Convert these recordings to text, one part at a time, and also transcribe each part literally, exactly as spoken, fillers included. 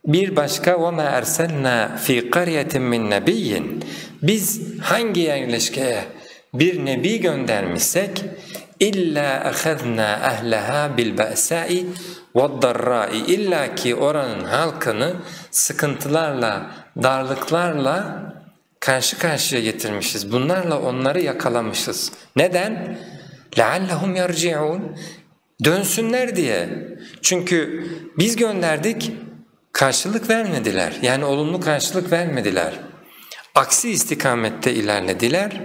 Bir başka وَمَا أَرْسَلْنَا ف۪ي قَرْيَةٍ مِّنْ نَب۪يٍّ Biz hangi yerleşkeye bir nebi göndermişsek اِلَّا اَخَذْنَا اَهْلَهَا بِالْبَأْسَاءِ وَالضَّرَّاءِ İlla ki oranın halkını sıkıntılarla, darlıklarla karşı karşıya getirmişiz. Bunlarla onları yakalamışız. Neden? لَعَلَّهُمْ يَرْجِعُونَ Dönsünler diye. Çünkü biz gönderdik, karşılık vermediler. Yani olumlu karşılık vermediler. Aksi istikamette ilerlediler.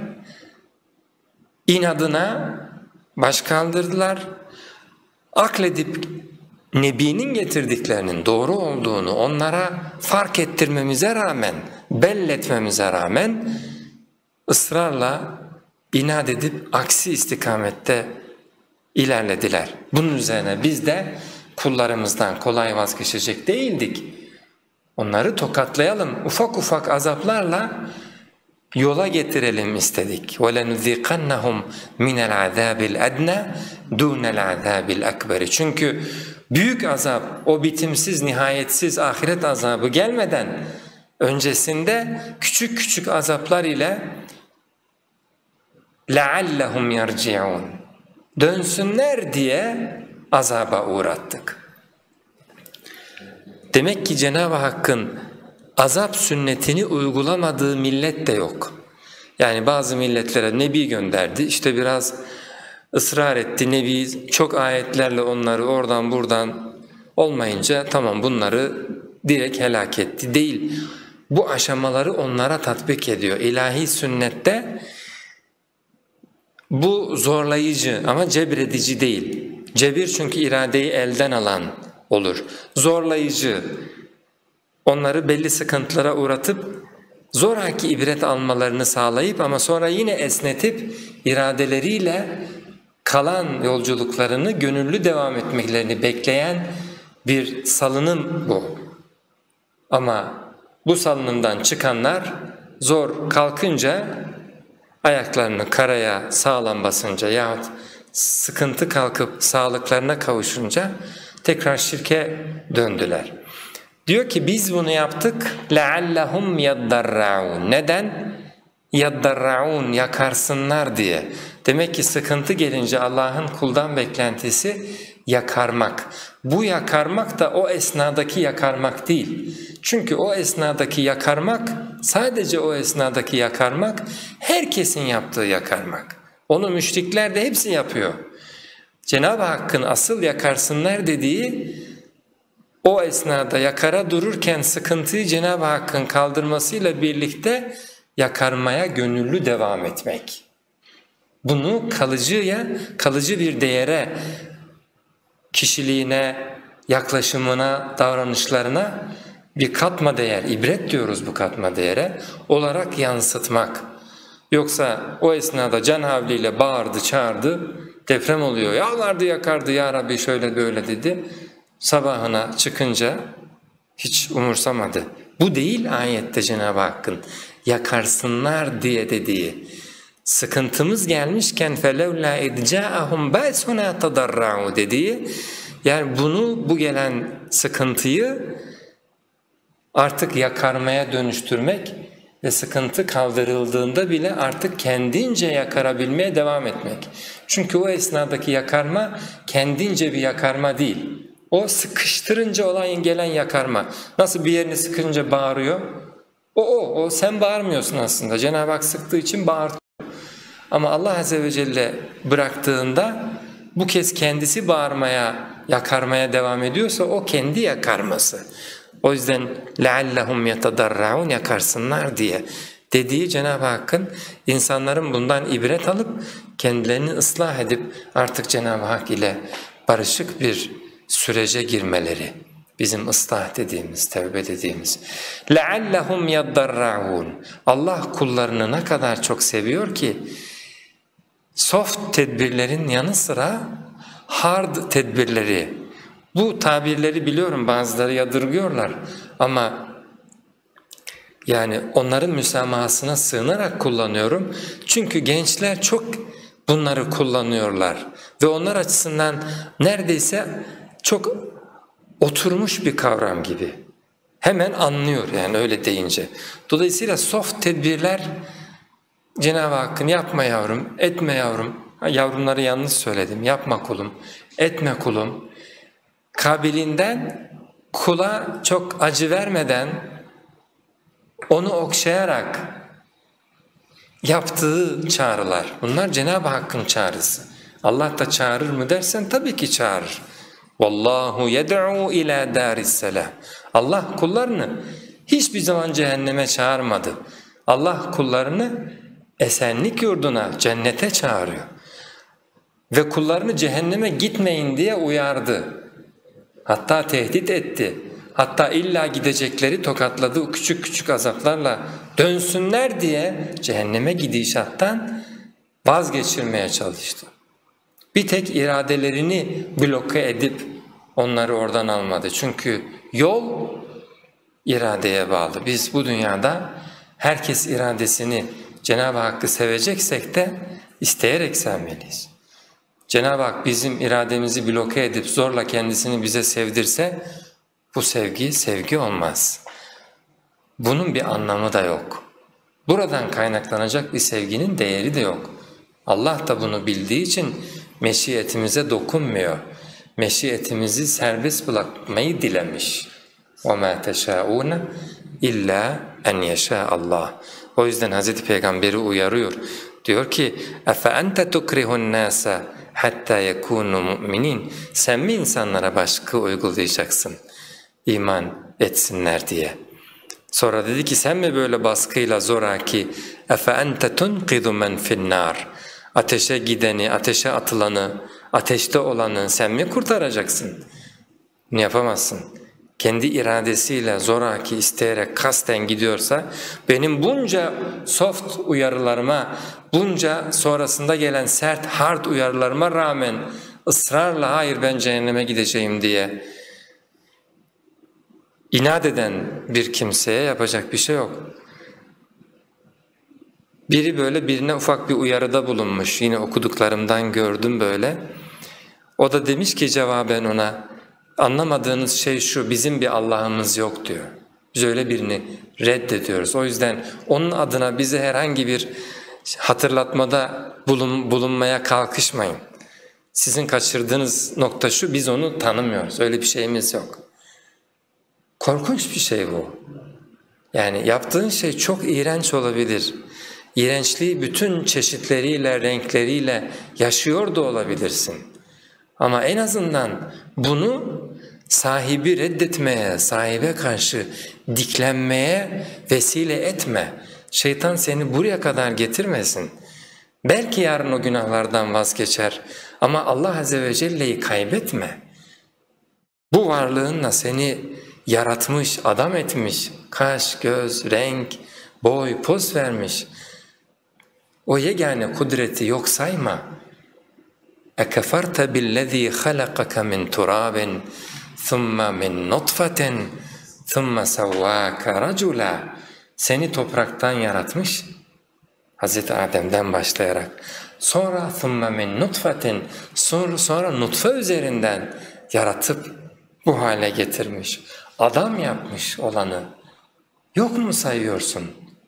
İnadına baş kaldırdılar. Akledip Nebi'nin getirdiklerinin doğru olduğunu onlara fark ettirmemize rağmen, belletmemize rağmen ısrarla inat edip aksi istikamette ilerlediler. Bunun üzerine biz de kullarımızdan kolay vazgeçecek değildik. Onları tokatlayalım, ufak ufak azaplarla yola getirelim istedik. وَلَنُذِيقَنَّهُمْ مِنَ الْعَذَابِ الْأَدْنَى دُونَ الْعَذَابِ الْأَكْبَرِ Çünkü büyük azap, o bitimsiz, nihayetsiz ahiret azabı gelmeden öncesinde küçük küçük azaplar ile لَعَلَّهُمْ يَرْجِعُونَ Dönsünler diye azaba uğrattık. Demek ki Cenab-ı Hakk'ın azap sünnetini uygulamadığı millet de yok. Yani bazı milletlere Nebi gönderdi, işte biraz ısrar etti, Nebi çok ayetlerle onları oradan buradan olmayınca tamam bunları direkt helak etti. Değil, bu aşamaları onlara tatbik ediyor. İlahi sünnette bu zorlayıcı ama cebredici değil. Cebir çünkü iradeyi elden alan olur. Zorlayıcı, onları belli sıkıntılara uğratıp zoraki ibret almalarını sağlayıp ama sonra yine esnetip iradeleriyle kalan yolculuklarını gönüllü devam etmeklerini bekleyen bir salınım bu. Ama bu salınımdan çıkanlar zor kalkınca, ayaklarını karaya sağlam basınca yahut sıkıntı kalkıp sağlıklarına kavuşunca tekrar şirke döndüler. Diyor ki biz bunu yaptık لَعَلَّهُمْ يَدَّرَّعُونَ Neden? يَدَّرَّعُونَ Yakarsınlar diye. Demek ki sıkıntı gelince Allah'ın kuldan beklentisi yakarmak. Bu yakarmak da o esnadaki yakarmak değil. Çünkü o esnadaki yakarmak, sadece o esnadaki yakarmak, herkesin yaptığı yakarmak. Onu müşrikler de hepsi yapıyor. Cenab-ı Hakk'ın asıl yakarsınlar dediği, o esnada yakara dururken sıkıntıyı Cenab-ı Hakk'ın kaldırmasıyla birlikte yakarmaya gönüllü devam etmek. Bunu kalıcıya, kalıcı bir değere, kişiliğine, yaklaşımına, davranışlarına bir katma değer, ibret diyoruz bu katma değere, olarak yansıtmak. Yoksa o esnada can havliyle bağırdı, çağırdı, deprem oluyor, yalvardı, yakardı, ya Rabbi şöyle böyle dedi. Sabahına çıkınca hiç umursamadı. Bu değil ayette Cenab-ı Hakk'ın yakarsınlar diye dediği. Sıkıntımız gelmişken فَلَوْلَا اِدْجَاءَهُمْ بَأْسُنَا تَضَرَّعُوا dediği, yani bunu, bu gelen sıkıntıyı artık yakarmaya dönüştürmek ve sıkıntı kaldırıldığında bile artık kendince yakarabilmeye devam etmek. Çünkü o esnadaki yakarma kendince bir yakarma değil. O sıkıştırınca olan gelen yakarma. Nasıl bir yerini sıkınca bağırıyor? O o, o sen bağırmıyorsun aslında. Cenab-ı Hak sıktığı için bağırtıyor. Ama Allah Azze ve Celle bıraktığında bu kez kendisi bağırmaya, yakarmaya devam ediyorsa o kendi yakarması. O yüzden لَعَلَّهُمْ يَتَضَرَّعُونَ yakarsınlar diye dediği Cenab-ı Hakk'ın insanların bundan ibret alıp kendilerini ıslah edip artık Cenab-ı Hak ile barışık bir sürece girmeleri. Bizim ıslah dediğimiz, tevbe dediğimiz. لَعَلَّهُمْ يَدَّرَّعُونَ Allah kullarını ne kadar çok seviyor ki soft tedbirlerin yanı sıra hard tedbirleri, bu tabirleri biliyorum bazıları yadırgıyorlar ama yani onların müsamahasına sığınarak kullanıyorum. Çünkü gençler çok bunları kullanıyorlar ve onlar açısından neredeyse çok oturmuş bir kavram gibi. Hemen anlıyor yani öyle deyince. Dolayısıyla soft tedbirler Cenab-ı Hakk'ın yapma yavrum, etme yavrum, ha, yavrumları yanlış söyledim, yapma kulum, etme kulum kabiliğinden kula çok acı vermeden onu okşayarak yaptığı çağrılar. Bunlar Cenab-ı Hakk'ın çağrısı. Allah da çağırır mı dersen tabii ki çağırır. Vallahu yed'u ila darisselam. Allah kullarını hiçbir zaman cehenneme çağırmadı. Allah kullarını esenlik yurduna, cennete çağırıyor. Ve kullarını cehenneme gitmeyin diye uyardı. Hatta tehdit etti. Hatta illa gidecekleri tokatladı, küçük küçük azaplarla dönsünler diye cehenneme gidişattan vazgeçirmeye çalıştı. Bir tek iradelerini bloke edip onları oradan almadı. Çünkü yol iradeye bağlı. Biz bu dünyada herkes iradesini Cenab-ı Hakk'ı seveceksek de isteyerek sevmeliyiz. Cenab-ı Hak bizim irademizi bloke edip zorla kendisini bize sevdirse bu sevgi sevgi olmaz. Bunun bir anlamı da yok. Buradan kaynaklanacak bir sevginin değeri de yok. Allah da bunu bildiği için meşiyetimize dokunmuyor. Meşiyetimizi serbest bırakmayı dilemiş. وَمَا تَشَاءُونَ اِلَّا اَنْ يَشَاءَ اللّٰهِ. O yüzden Hazreti Peygamber'i uyarıyor. Diyor ki اَفَاَنْتَ تُكْرِهُ النَّاسَ حَتَّى يَكُونُوا مُؤْمِنِينَ. Sen mi insanlara baskı uygulayacaksın iman etsinler diye? Sonra dedi ki sen mi böyle baskıyla zoraki اَفَاَنْتَ تُنْقِذُ مَنْ فِي النَّارِ. Ateşe gideni, ateşe atılanı, ateşte olanı sen mi kurtaracaksın? Bunu yapamazsın. Kendi iradesiyle zoraki isteyerek kasten gidiyorsa benim bunca soft uyarılarıma, bunca sonrasında gelen sert hard uyarılarıma rağmen ısrarla hayır ben cehenneme gideceğim diye inat eden bir kimseye yapacak bir şey yok. Biri böyle birine ufak bir uyarıda bulunmuş, yine okuduklarımdan gördüm böyle. O da demiş ki cevaben ona, anlamadığınız şey şu, bizim bir Allah'ımız yok diyor. Biz öyle birini reddediyoruz. O yüzden onun adına bize herhangi bir hatırlatmada bulun, bulunmaya kalkışmayın. Sizin kaçırdığınız nokta şu, biz onu tanımıyoruz, öyle bir şeyimiz yok. Korkunç bir şey bu. Yani yaptığın şey çok iğrenç olabilir. İğrençliği bütün çeşitleriyle, renkleriyle yaşıyor da olabilirsin. Ama en azından bunu sahibi reddetmeye, sahibe karşı diklenmeye vesile etme. Şeytan seni buraya kadar getirmesin. Belki yarın o günahlardan vazgeçer ama Allah Azze ve Celle'yi kaybetme. Bu varlığınla seni yaratmış, adam etmiş, kaş, göz, renk, boy, poz vermiş. O yegane kudreti yok sayma. اَكَفَرْتَ بِالَّذ۪ي خَلَقَكَ مِنْ تُرَابٍ ثُمَّ مِنْ نُطْفَةٍ ثُمَّ سَوَّاكَ رَجُلًا. Seni topraktan yaratmış, Hazreti Adem'den başlayarak. Sonra ثُمَّ مِنْ نُطْفَةٍ sonra, sonra nutfe üzerinden yaratıp bu hale getirmiş. Adam yapmış olanı yok mu sayıyorsun?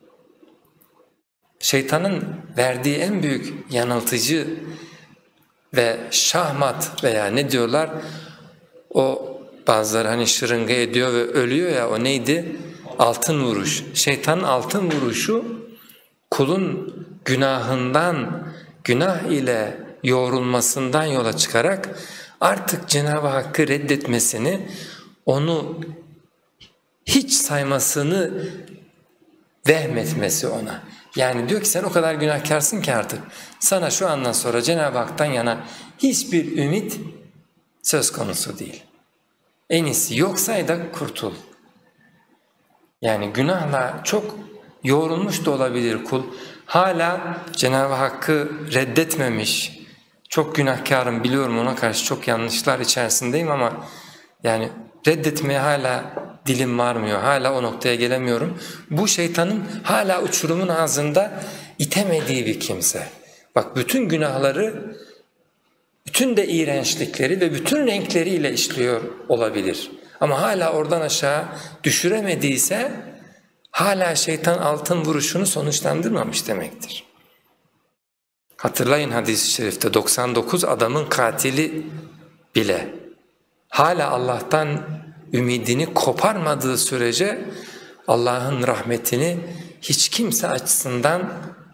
Şeytanın verdiği en büyük yanıltıcı ve şahmat veya ne diyorlar, o bazıları hani şırınga ediyor ve ölüyor ya, o neydi? Altın vuruş. Şeytanın altın vuruşu kulun günahından, günah ile yoğrulmasından yola çıkarak artık Cenab-ı Hakk'ı reddetmesini, onu hiç saymasını vehmetmesi ona. Yani diyor ki sen o kadar günahkarsın ki artık sana şu andan sonra Cenab-ı Hak'tan yana hiçbir ümit söz konusu değil. En iyisi yok say da kurtul. Yani günahla çok yoğrulmuş da olabilir kul. Hala Cenab-ı Hakk'ı reddetmemiş. Çok günahkarım biliyorum, ona karşı çok yanlışlar içerisindeyim ama yani reddetmeye hala dilim varmıyor, hala o noktaya gelemiyorum. Bu şeytanın hala uçurumun ağzında itemediği bir kimse. Bak bütün günahları, bütün de iğrençlikleri ve bütün renkleriyle işliyor olabilir. Ama hala oradan aşağı düşüremediyse hala şeytan altın vuruşunu sonuçlandırmamış demektir. Hatırlayın hadis-i şerifte doksan dokuz adamın katili bile hala Allah'tan ümidini koparmadığı sürece Allah'ın rahmetini hiç kimse açısından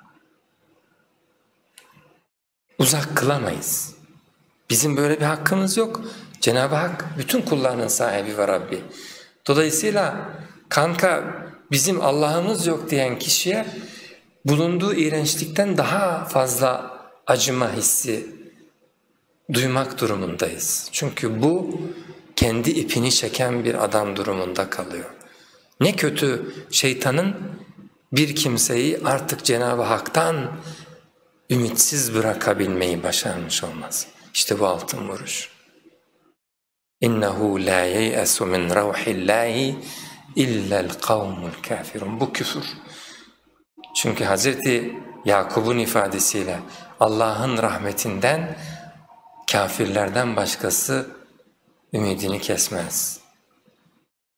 uzak kılamayız. Bizim böyle bir hakkımız yok. Cenab-ı Hak bütün kullarının sahibi ve Rabbi. Dolayısıyla kanka bizim Allah'ımız yok diyen kişiye bulunduğu iğrençlikten daha fazla acıma hissi duymak durumundayız. Çünkü bu kendi ipini çeken bir adam durumunda kalıyor. Ne kötü şeytanın bir kimseyi artık Cenab-ı Hak'tan ümitsiz bırakabilmeyi başarmış olmaz. İşte bu altın vuruş. İnnehu la yeyesu min ruhillahi illa'l kavmul kafirun. Bu küfür. Çünkü Hazreti Yakub'un ifadesiyle Allah'ın rahmetinden kafirlerden başkası ümidini kesmez.